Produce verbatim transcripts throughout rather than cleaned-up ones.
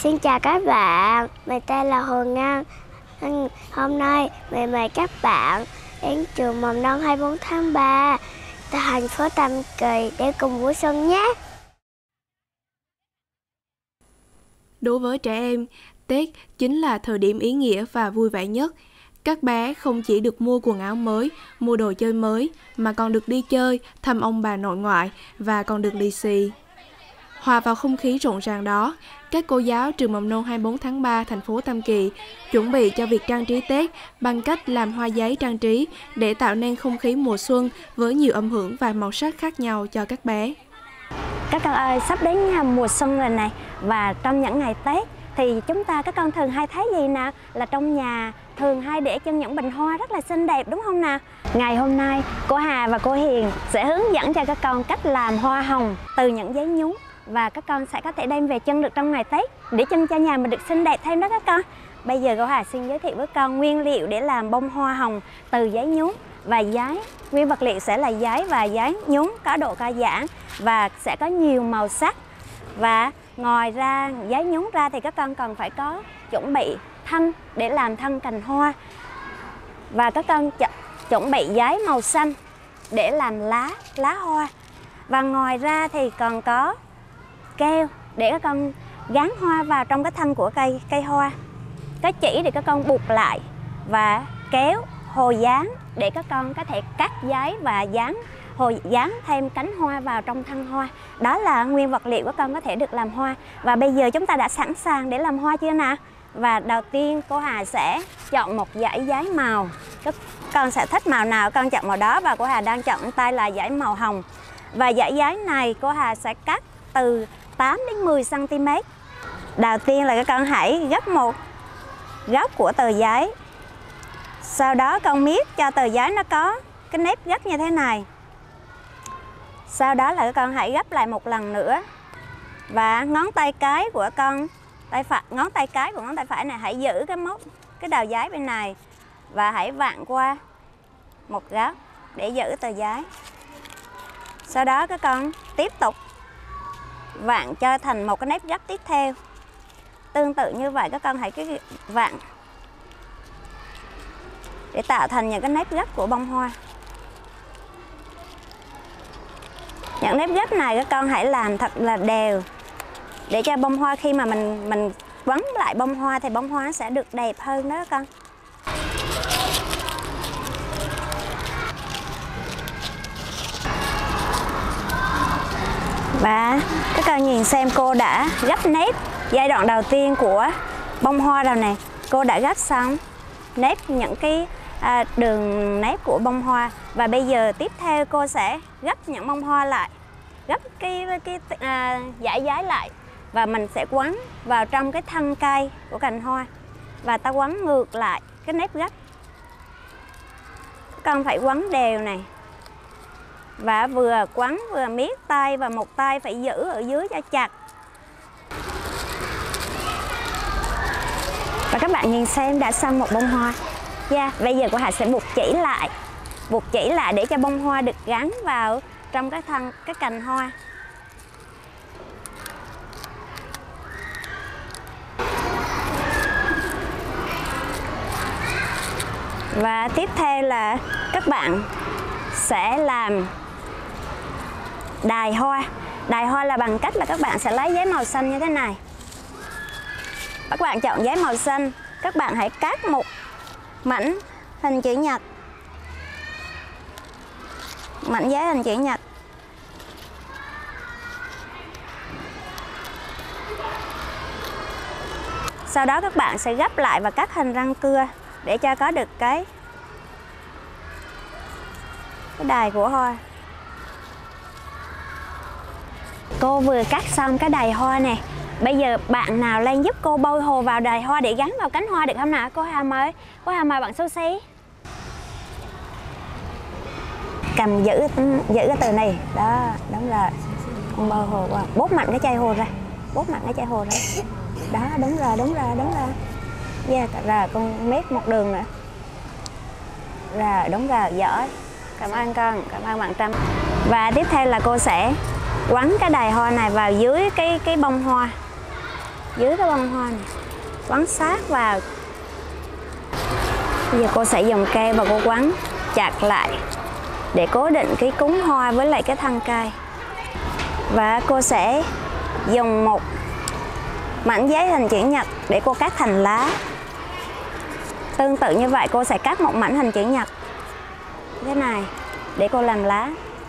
Xin chào các bạn, mình tên là Hồ Ngân. Hôm nay mình mời các bạn đến trường mầm non hai mươi bốn tháng ba tại thành phố Tam Kỳ để cùng vui xuân nhé. Đối với trẻ em, Tết chính là thời điểm ý nghĩa và vui vẻ nhất. Các bé không chỉ được mua quần áo mới, mua đồ chơi mới, mà còn được đi chơi, thăm ông bà nội ngoại và còn được lì xì. Hòa vào không khí rộn ràng đó, các cô giáo trường mầm non hai mươi bốn tháng ba thành phố Tam Kỳ chuẩn bị cho việc trang trí Tết bằng cách làm hoa giấy trang trí để tạo nên không khí mùa xuân với nhiều âm hưởng và màu sắc khác nhau cho các bé. Các con ơi, sắp đến mùa xuân rồi này, và trong những ngày Tết thì chúng ta các con thường hay thấy gì nào? Là trong nhà thường hay để chân những bình hoa rất là xinh đẹp, đúng không nào? Ngày hôm nay cô Hà và cô Hiền sẽ hướng dẫn cho các con cách làm hoa hồng từ những giấy nhúng, và các con sẽ có thể đem về chân được trong ngày Tết để chân cho nhà mình được xinh đẹp thêm đó các con. Bây giờ cô Hà xin giới thiệu với con nguyên liệu để làm bông hoa hồng từ giấy nhúng và giấy. Nguyên vật liệu sẽ là giấy và giấy nhúng có độ co giãn và sẽ có nhiều màu sắc. Và ngoài ra giấy nhúng ra thì các con cần phải có chuẩn bị thân để làm thân cành hoa, và các con chuẩn bị giấy màu xanh để làm lá lá hoa. Và ngoài ra thì còn có keo để các con gắn hoa vào trong cái thân của cây cây hoa, cái chỉ để các con buộc lại, và kéo hồi dán để các con có thể cắt giấy và dán hồi dán thêm cánh hoa vào trong thân hoa. Đó là nguyên vật liệu các con có thể được làm hoa. Và bây giờ chúng ta đã sẵn sàng để làm hoa chưa nào? Và đầu tiên cô Hà sẽ chọn một dải giấy màu. Các con sẽ thích màu nào con chọn màu đó, và cô Hà đang chọn tay là dải màu hồng. Và dải giấy này cô Hà sẽ cắt từ tám đến mười xăng ti mét. Đầu tiên là các con hãy gấp một góc của tờ giấy. Sau đó con miết cho tờ giấy nó có cái nếp gấp như thế này. Sau đó là các con hãy gấp lại một lần nữa. Và ngón tay cái của con, tay phải, ngón tay cái của ngón tay phải này hãy giữ cái móc, cái đầu giấy bên này, và hãy vặn qua một góc để giữ tờ giấy. Sau đó các con tiếp tục vặn cho thành một cái nếp gấp tiếp theo. Tương tự như vậy các con hãy cái vặn để tạo thành những cái nếp gấp của bông hoa. Những nếp gấp này các con hãy làm thật là đều để cho bông hoa khi mà mình mình quấn lại bông hoa thì bông hoa sẽ được đẹp hơn đó các con. Và các con nhìn xem, cô đã gấp nếp giai đoạn đầu tiên của bông hoa rồi nè. Cô đã gấp xong nếp những cái à, đường nếp của bông hoa. Và bây giờ tiếp theo cô sẽ gấp những bông hoa lại, gấp cái, cái à, dải giấy lại, và mình sẽ quấn vào trong cái thân cây của cành hoa, và ta quấn ngược lại cái nếp gấp. Các con phải quấn đều này, và vừa quấn vừa miết tay, và một tay phải giữ ở dưới cho chặt. Và các bạn nhìn xem, đã xong một bông hoa. Yeah, bây giờ cô Hà sẽ buộc chỉ lại, buộc chỉ lại để cho bông hoa được gắn vào trong cái thân cái cành hoa. Và tiếp theo là các bạn sẽ làm đài hoa. Đài hoa là bằng cách là các bạn sẽ lấy giấy màu xanh như thế này. Các bạn chọn giấy màu xanh, các bạn hãy cắt một mảnh hình chữ nhật, mảnh giấy hình chữ nhật. Sau đó các bạn sẽ gấp lại và cắt hình răng cưa để cho có được cái cái đài của hoa. Cô vừa cắt xong cái đài hoa nè. Bây giờ bạn nào lên giúp cô bôi hồ vào đài hoa để gắn vào cánh hoa được không nào? Cô Hà mời, cô Hà mời bạn Sushi. Cầm giữ giữ cái từ này. Đó, đúng rồi. Con bôi hồ qua. Bóp mạnh cái chai hồ ra. Bóp mạnh cái chai hồ ra. Đó, đúng rồi, đúng rồi, đúng rồi. Yeah, rồi con mét một đường nữa. Rồi, đúng rồi, giỏi. Cảm ơn con, cảm ơn bạn Trâm. Và tiếp theo là cô sẽ quấn cái đài hoa này vào dưới cái cái bông hoa. dưới cái bông hoa này, quấn sát vào. Bây giờ cô sẽ dùng keo và cô quấn chặt lại để cố định cái cúng hoa với lại cái thân cây. Và cô sẽ dùng một mảnh giấy hình chữ nhật để cô cắt thành lá. Tương tự như vậy cô sẽ cắt một mảnh hình chữ nhật thế này để cô làm lá.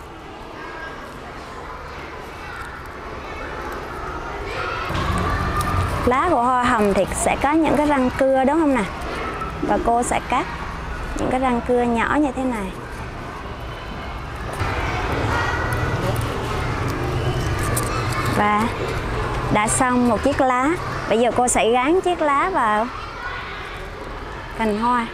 Lá của hoa hồng thì sẽ có những cái răng cưa đúng không nè? Và cô sẽ cắt những cái răng cưa nhỏ như thế này. Và đã xong một chiếc lá. Bây giờ cô sẽ gắn chiếc lá vào cành hoa.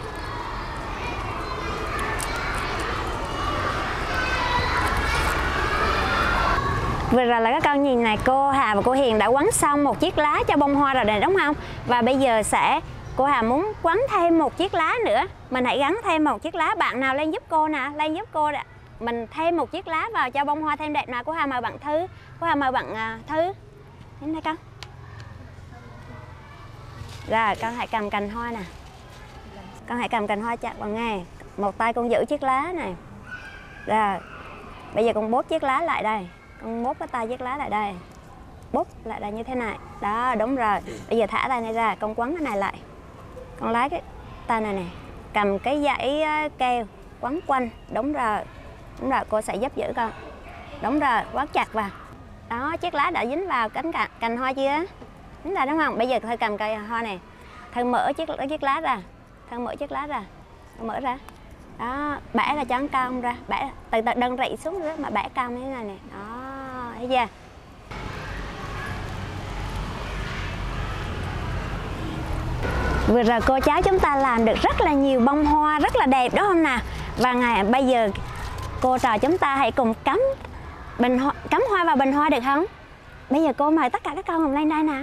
Vừa rồi là các con nhìn này, cô Hà và cô Hiền đã quấn xong một chiếc lá cho bông hoa rồi này đúng không? Và bây giờ sẽ cô Hà muốn quấn thêm một chiếc lá nữa. Mình hãy gắn thêm một chiếc lá. Bạn nào lên giúp cô nè, lên giúp cô nè. Mình thêm một chiếc lá vào cho bông hoa thêm đẹp nào. Cô Hà mời bạn Thư. Cô Hà mời bạn uh, Thư. Đến đây con. Rồi con hãy cầm cành hoa nè. Con hãy cầm cành hoa chặt vào nghe. Một tay con giữ chiếc lá này. Rồi bây giờ con bóp chiếc lá lại đây. Con bóp cái tay chiếc lá lại đây. Bóp lại đây như thế này. Đó đúng rồi. Bây giờ thả tay này ra. Con quấn cái này lại. Con lấy cái tay này nè. Cầm cái dãy keo quấn quanh. Đúng rồi. Đúng rồi, cô sẽ giúp giữ con. Đúng rồi, quấn chặt vào. Đó, chiếc lá đã dính vào cánh cành, cành hoa chưa? Dính là đúng không? Bây giờ Thư cầm cây hoa này. Thư mở chiếc, chiếc lá ra. Thư mở chiếc lá ra. Thư mở ra. Đó, bẻ ra cho nó cong ra. Bẻ, từ từ đừng rị xuống nữa mà bẻ cong như thế này nè. Đó, thấy chưa? Vừa rồi cô cháu chúng ta làm được rất là nhiều bông hoa rất là đẹp đúng không nào? Và ngày bây giờ cô trò chúng ta hãy cùng cắm bình hoa, cắm hoa vào bình hoa được không? Bây giờ cô mời tất cả các con cùng lên đây nè.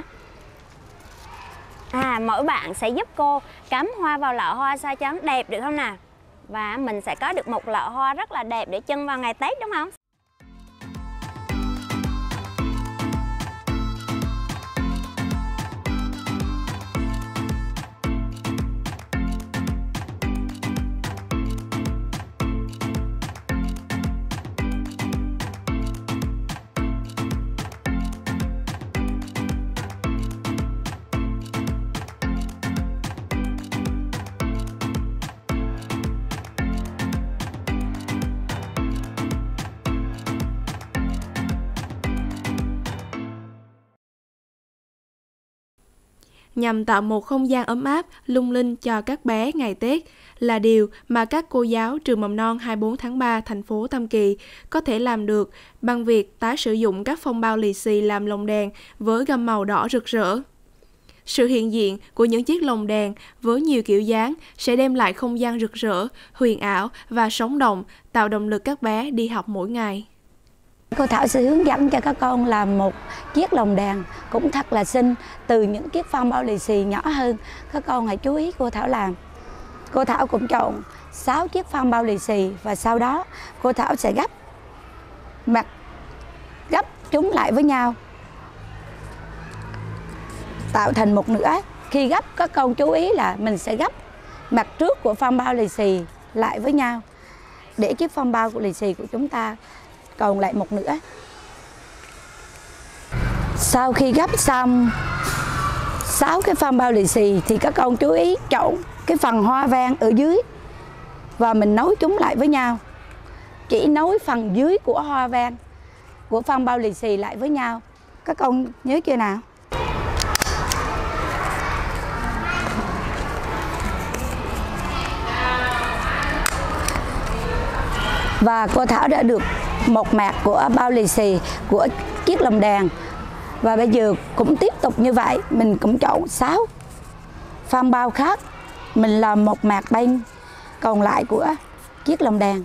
À, mỗi bạn sẽ giúp cô cắm hoa vào lọ hoa sao cho nó đẹp được không nào? Và mình sẽ có được một lọ hoa rất là đẹp để trưng vào ngày Tết đúng không? Nhằm tạo một không gian ấm áp, lung linh cho các bé ngày Tết là điều mà các cô giáo trường mầm non hai mươi bốn tháng ba thành phố Tam Kỳ có thể làm được bằng việc tái sử dụng các phong bao lì xì làm lồng đèn với gam màu đỏ rực rỡ. Sự hiện diện của những chiếc lồng đèn với nhiều kiểu dáng sẽ đem lại không gian rực rỡ, huyền ảo và sống động, tạo động lực các bé đi học mỗi ngày. Cô Thảo sẽ hướng dẫn cho các con làm một chiếc lồng đèn cũng thật là xinh từ những chiếc phong bao lì xì nhỏ hơn. Các con hãy chú ý cô Thảo làm. Cô Thảo cũng chọn sáu chiếc phong bao lì xì và sau đó cô Thảo sẽ gấp mặt gấp chúng lại với nhau tạo thành một nửa. Khi gấp các con chú ý là mình sẽ gấp mặt trước của phong bao lì xì lại với nhau để chiếc phong bao của lì xì của chúng ta còn lại một nửa. Sau khi gấp xong sáu cái phong bao lì xì thì các con chú ý chọn cái phần hoa văn ở dưới và mình nối chúng lại với nhau. Chỉ nối phần dưới của hoa văn của phong bao lì xì lại với nhau. Các con nhớ chưa nào? Và cô Thảo đã được một mặt của bao lì xì của chiếc lồng đèn. Và bây giờ cũng tiếp tục như vậy, mình cũng chọn sáu phong bao khác, mình làm một mặt bên còn lại của chiếc lồng đèn.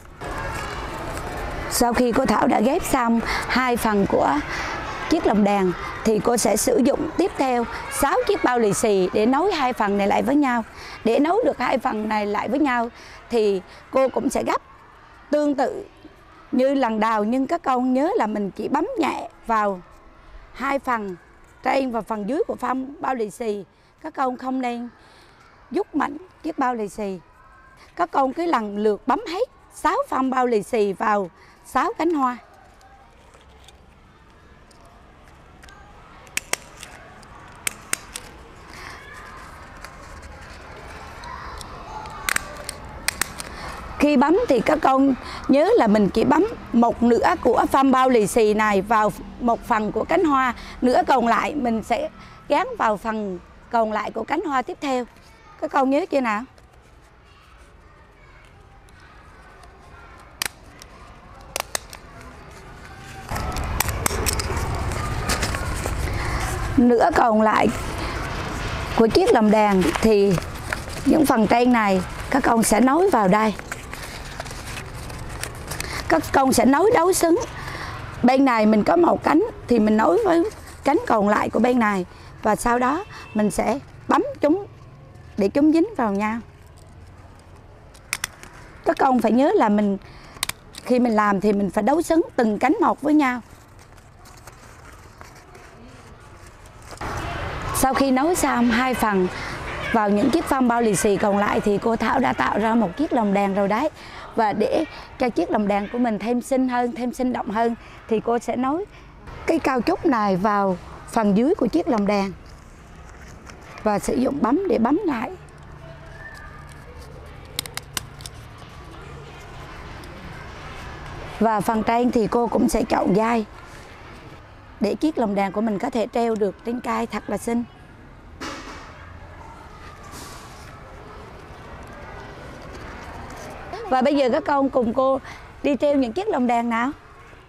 Sau khi cô Thảo đã ghép xong hai phần của chiếc lồng đèn thì cô sẽ sử dụng tiếp theo sáu chiếc bao lì xì để nối hai phần này lại với nhau. Để nối được hai phần này lại với nhau thì cô cũng sẽ gấp tương tự như lần đầu, nhưng các con nhớ là mình chỉ bấm nhẹ vào hai phần trên và phần dưới của phong bao lì xì, các con không nên dút mạnh chiếc bao lì xì. Các con cứ lần lượt bấm hết sáu phong bao lì xì vào sáu cánh hoa. Khi bấm thì các con nhớ là mình chỉ bấm một nửa của phong bao lì xì này vào một phần của cánh hoa, nửa còn lại mình sẽ gắn vào phần còn lại của cánh hoa tiếp theo. Các con nhớ chưa nào? Nửa còn lại của chiếc lồng đèn thì những phần trên này các con sẽ nối vào đây. Các con sẽ nối đấu xứng. Bên này mình có một cánh thì mình nối với cánh còn lại của bên này. Và sau đó mình sẽ bấm chúng để chúng dính vào nhau. Các con phải nhớ là mình khi mình làm thì mình phải đấu xứng từng cánh một với nhau. Sau khi nối xong hai phần vào những chiếc phong bao lì xì còn lại thì cô Thảo đã tạo ra một chiếc lồng đèn rồi đấy. Và để cho chiếc lồng đèn của mình thêm xinh hơn, thêm sinh động hơn thì cô sẽ nối cái cao trúc này vào phần dưới của chiếc lồng đèn và sử dụng bấm để bấm lại. Và phần trên thì cô cũng sẽ chọn dây để chiếc lồng đèn của mình có thể treo được trên cây thật là xinh. Và bây giờ các con cùng cô đi treo những chiếc lồng đèn nào.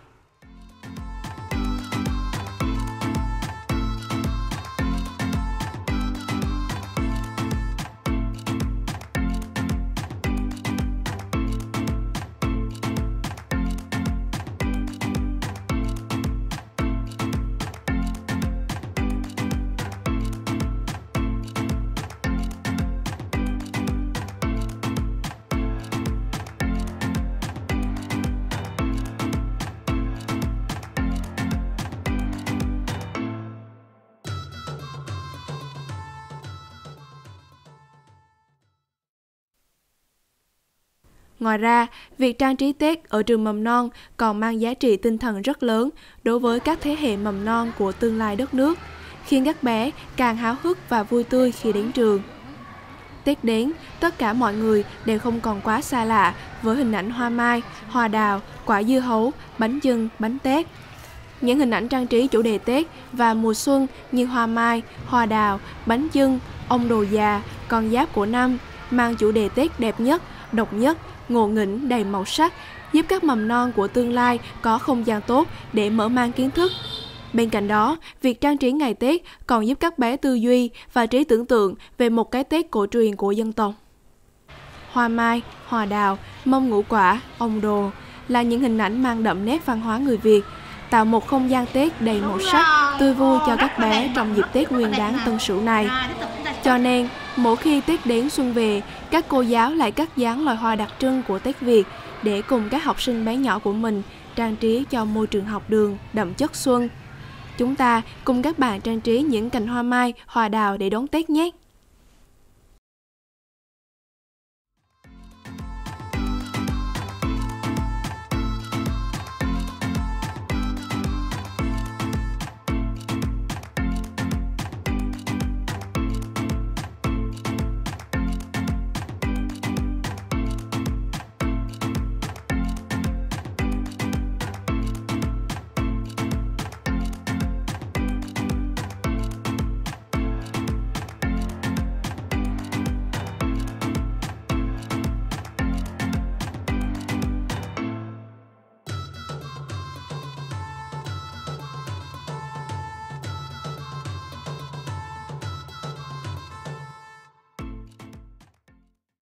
Ngoài ra, việc trang trí Tết ở trường mầm non còn mang giá trị tinh thần rất lớn đối với các thế hệ mầm non của tương lai đất nước, khiến các bé càng háo hức và vui tươi khi đến trường. Tết đến, tất cả mọi người đều không còn quá xa lạ với hình ảnh hoa mai, hoa đào, quả dưa hấu, bánh chưng, bánh tét. Những hình ảnh trang trí chủ đề Tết và mùa xuân như hoa mai, hoa đào, bánh chưng, ông đồ già, con giáp của năm mang chủ đề Tết đẹp nhất, độc nhất, ngộ nghĩnh đầy màu sắc, giúp các mầm non của tương lai có không gian tốt để mở mang kiến thức. Bên cạnh đó, việc trang trí ngày Tết còn giúp các bé tư duy và trí tưởng tượng về một cái Tết cổ truyền của dân tộc. Hoa mai, hoa đào, mâm ngũ quả, ông đồ là những hình ảnh mang đậm nét văn hóa người Việt, tạo một không gian Tết đầy màu sắc, tươi vui cho các bé trong dịp Tết Nguyên Đán Tân Sửu này. Cho nên, mỗi khi Tết đến xuân về, các cô giáo lại cắt dán loài hoa đặc trưng của Tết Việt để cùng các học sinh bé nhỏ của mình trang trí cho môi trường học đường đậm chất xuân. Chúng ta cùng các bạn trang trí những cành hoa mai, hoa đào để đón Tết nhé!